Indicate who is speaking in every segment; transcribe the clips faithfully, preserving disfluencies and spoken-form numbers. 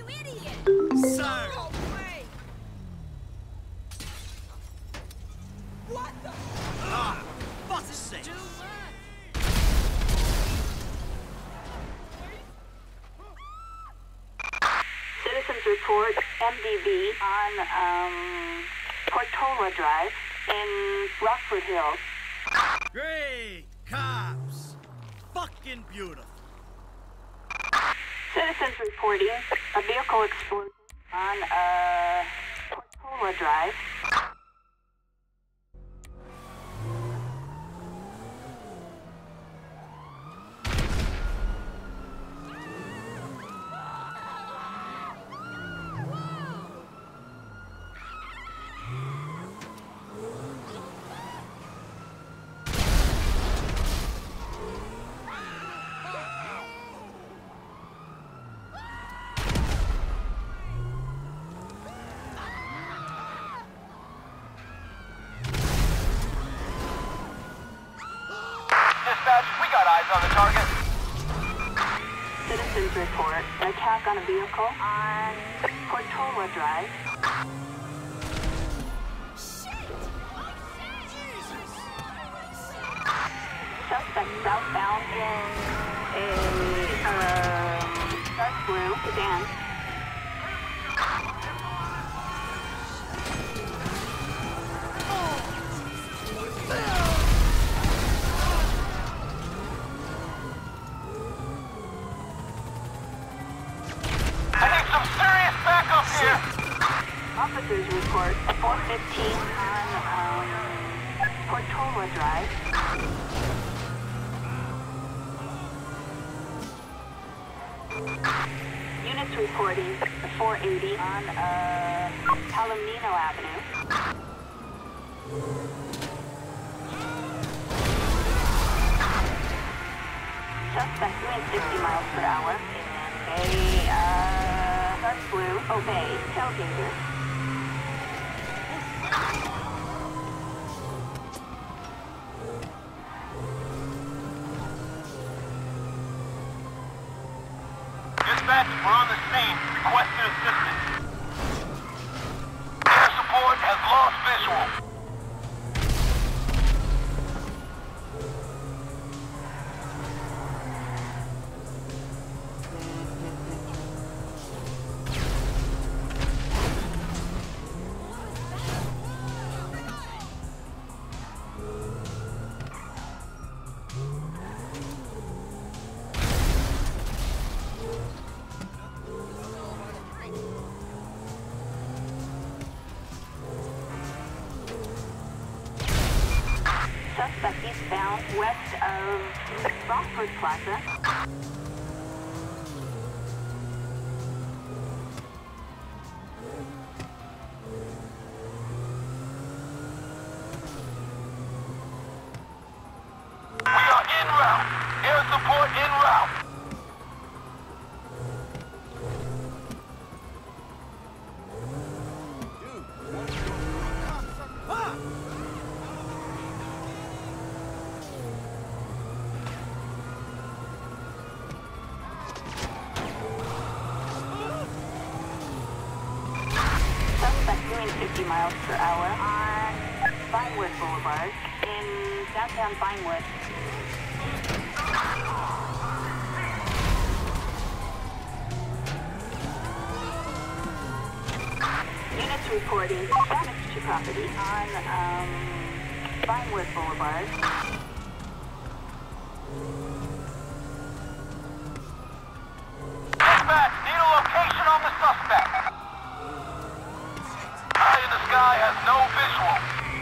Speaker 1: You idiot!
Speaker 2: Sir!
Speaker 1: No way! What the?
Speaker 2: Ah, fuck's sake!
Speaker 1: Too much!
Speaker 3: Citizens report M D V on um, Portola Drive in Rockford Hills.
Speaker 2: Great! Cops! Fucking beautiful!
Speaker 3: Citizens reporting a vehicle explosion on uh, Portola Drive.
Speaker 4: Dispatch, we got eyes on the target.
Speaker 3: Citizens report an attack on a vehicle on Portola Drive. Suspect southbound in a uh, dark blue sedan.
Speaker 4: I need some serious backup here.
Speaker 3: Officers report four fifteen on um, Portola Drive. Units reporting four eighty on uh, Palomino Avenue. Suspect doing sixty miles per hour. A uh, dark blue obey tailgater.
Speaker 4: Dispatch, we're on the scene. Requesting assistance. Air support has lost visual.
Speaker 3: Suspect eastbound west of Rockford Plaza.
Speaker 4: We are en route. Air support en route.
Speaker 3: Suspect doing fifty miles per hour on Vinewood Boulevard in downtown Vinewood. Units reporting damage to property on um, Vinewood Boulevard.
Speaker 4: Dispatch, need a location on the suspect. Eye in the sky has no visual.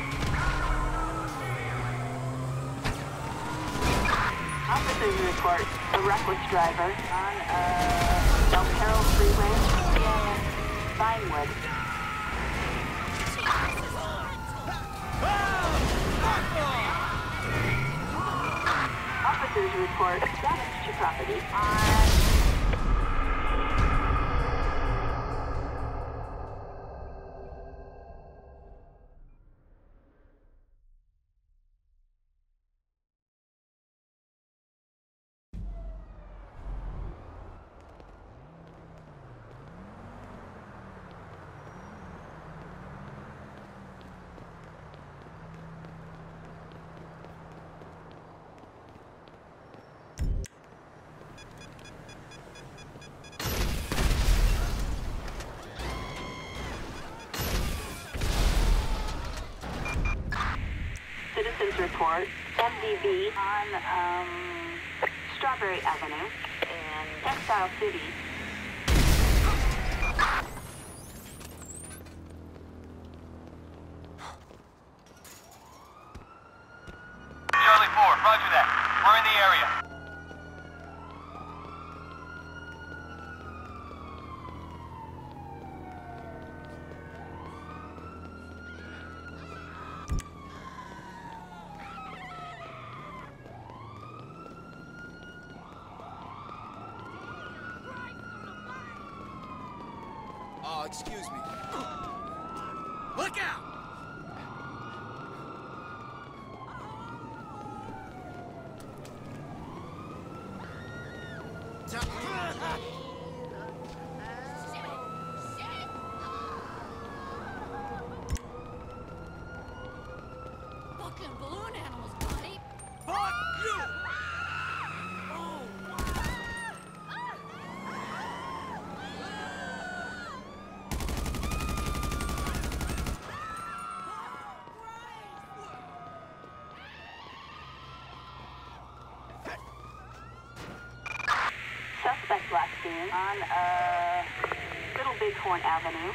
Speaker 3: Officers report a reckless driver on uh, Del Perro Freeway in Vinewood. Officers report damage to property on report M D B on um, Strawberry Avenue in Textile City.
Speaker 4: Charlie four, roger that. We're in the area.
Speaker 5: Oh, excuse me.
Speaker 2: Look out!
Speaker 1: Fucking balloon animals, buddy.
Speaker 2: Fuck you!
Speaker 3: Suspect last seen on uh, Little Bighorn Avenue.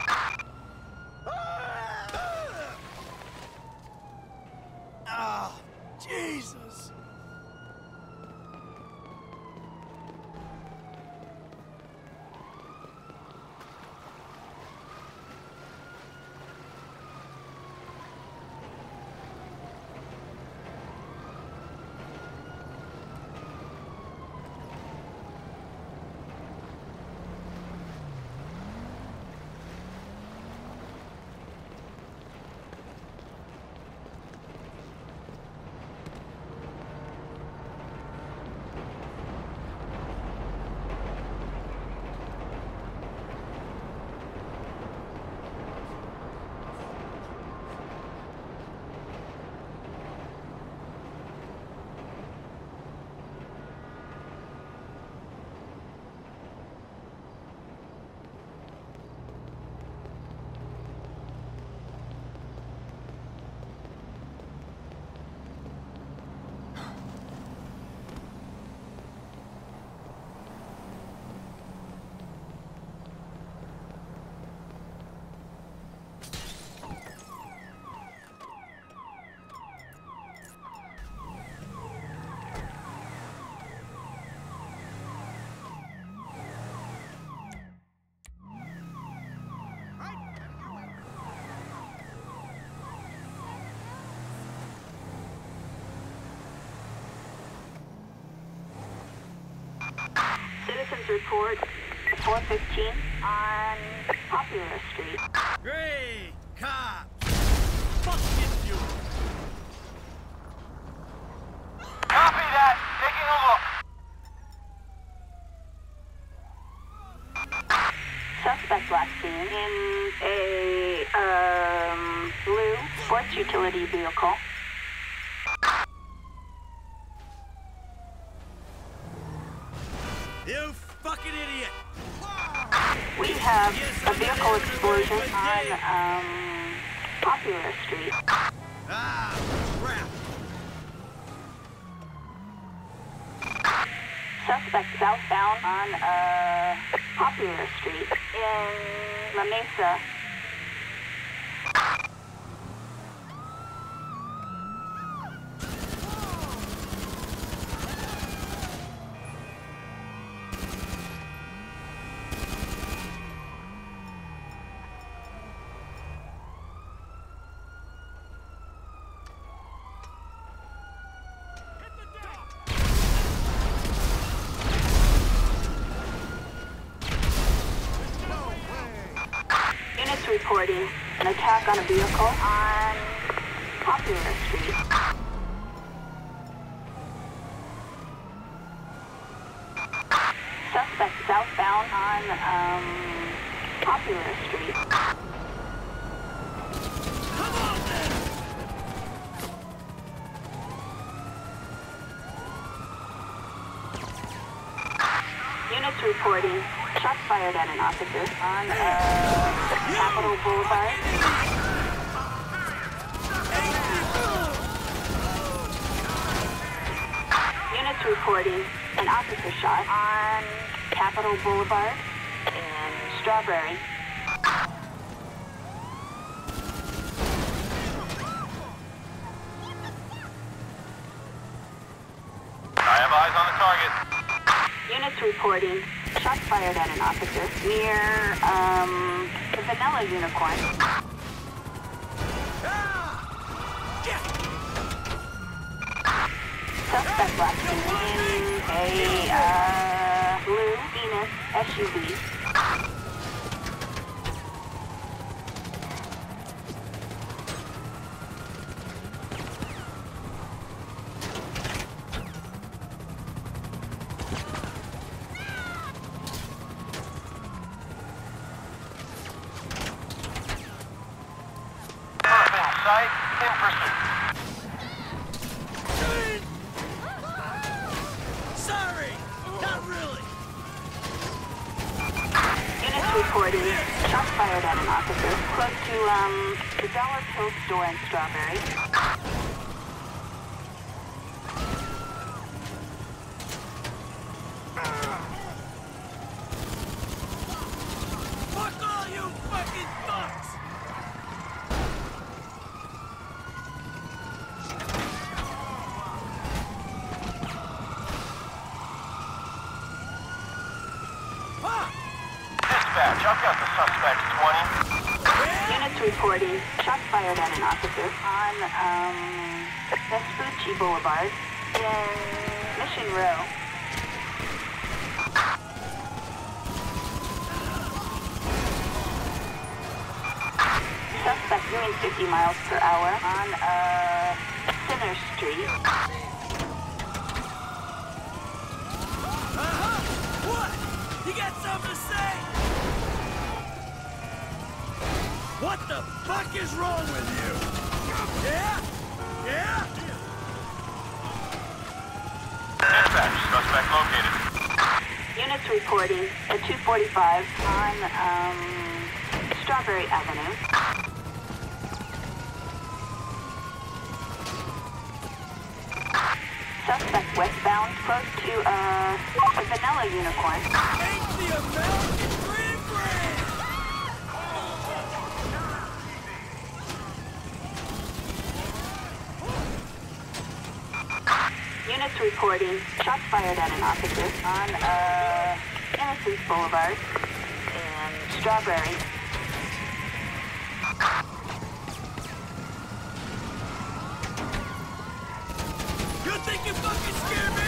Speaker 2: Oh, Jesus!
Speaker 3: Citizens report four fifteen on Popular Street.
Speaker 2: Great cops! Fucking beautiful!
Speaker 4: Copy that. Taking a look.
Speaker 3: Suspect last seen in a um, blue sports utility vehicle.
Speaker 2: You fucking idiot!
Speaker 3: We have a vehicle explosion on um, Popular Street.
Speaker 2: Ah, crap!
Speaker 3: Suspect southbound on uh, Popular Street in La Mesa. Units reporting an attack on a vehicle on Popular Street. Suspect southbound on um, Popular Street.
Speaker 2: Come on then!
Speaker 3: Units reporting shots fired at an officer on uh, Capitol Boulevard. reporting an officer shot on Capitol Boulevard and Strawberry.
Speaker 4: I have eyes on the target.
Speaker 3: Units reporting shots fired at an officer near, um, the Vanilla Unicorn. Suspect last seen in a, uh, blue Venus S U V.
Speaker 4: Sight in pursuit.
Speaker 2: Sorry, not really.
Speaker 3: Units reporting shots fired at an officer close to, um, the Dollar Hill store in Strawberry.
Speaker 2: Fuck all you fucking fucks!
Speaker 4: Dispatch, I've got the suspect twenty.
Speaker 3: Units reporting shots fired at an officer on, um, Vespucci Boulevard in Mission Row. Suspect doing fifty miles per hour on, uh, Center Street.
Speaker 2: Uh-huh! What? You got something to say? What the fuck is wrong with you? Yeah? Yeah?
Speaker 4: Dispatch, suspect located.
Speaker 3: Units reporting a two forty-five on, um, Strawberry Avenue. Suspect westbound close to, uh, the Vanilla Unicorn.
Speaker 2: Ain't the American dream brand!
Speaker 3: Units reporting shots fired at an officer on, uh, Innocence Boulevard and Strawberry.
Speaker 2: You think you fucking scare me?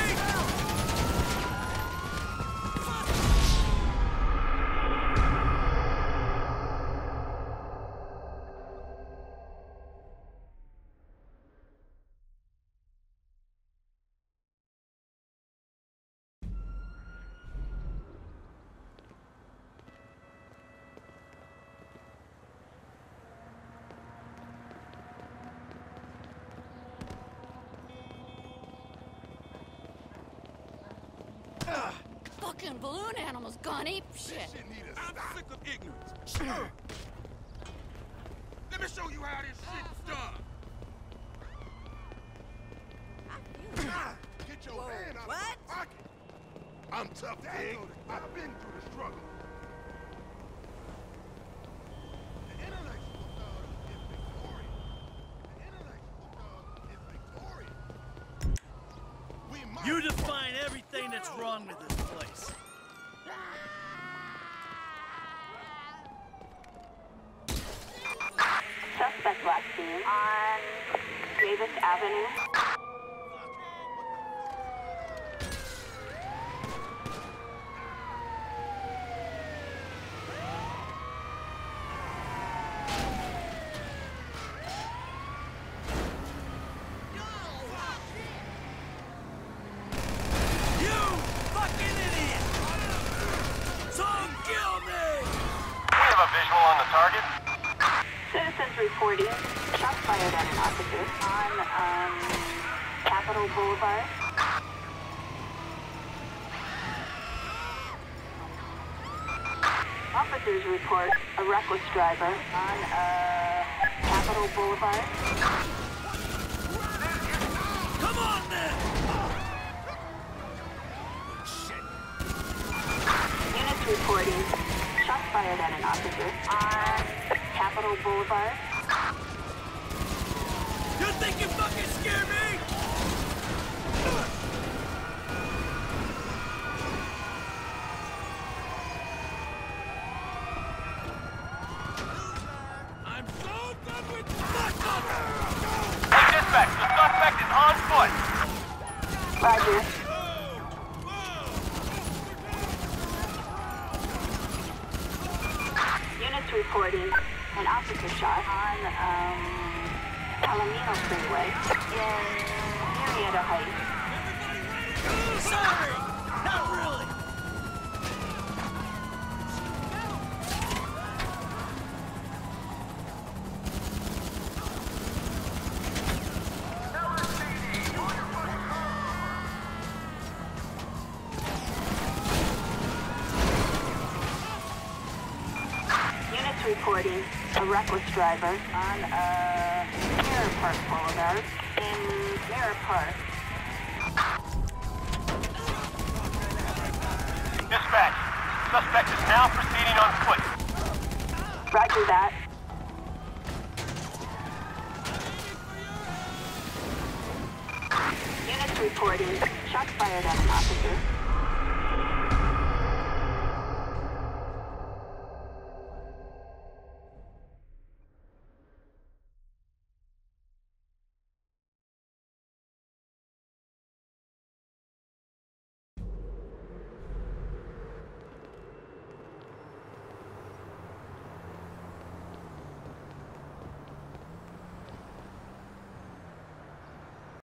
Speaker 1: Fucking balloon animals gone ape shit.
Speaker 6: I'm sick of ignorance. Let me show you how this shit's done. Get your
Speaker 1: Whoa,
Speaker 6: hand out
Speaker 1: what?
Speaker 6: of my pocket. I'm tough, Pig. I've been through the struggle. The intellectual thug is victorious. The intellectual thug is victorious. We must
Speaker 2: You define everything that's wrong with this place.
Speaker 3: Suspect last seen on Davis Avenue.
Speaker 2: You fucking idiot! Someone kill me!
Speaker 4: We have a visual on the target.
Speaker 3: Citizens reporting shots fired at an officer on, um, Capitol Boulevard. Officers report a reckless driver on, uh, Capitol Boulevard.
Speaker 2: Come on then!
Speaker 3: reporting. Shots fired at an officer on Capitol Boulevard.
Speaker 2: You think you fucking scare me? I'm so done with fuck up!
Speaker 4: Hey, dispatch, the suspect is on foot.
Speaker 3: Roger. Units reporting an officer shot on, um, Palomino Freeway in Marietta Heights.
Speaker 2: Sorry! Not really!
Speaker 3: Units reporting a reckless driver on, uh, Mirror Park Boulevard in Mirror Park.
Speaker 4: Dispatch, suspect is now proceeding on foot.
Speaker 3: Roger that. Units reporting shots fired at an officer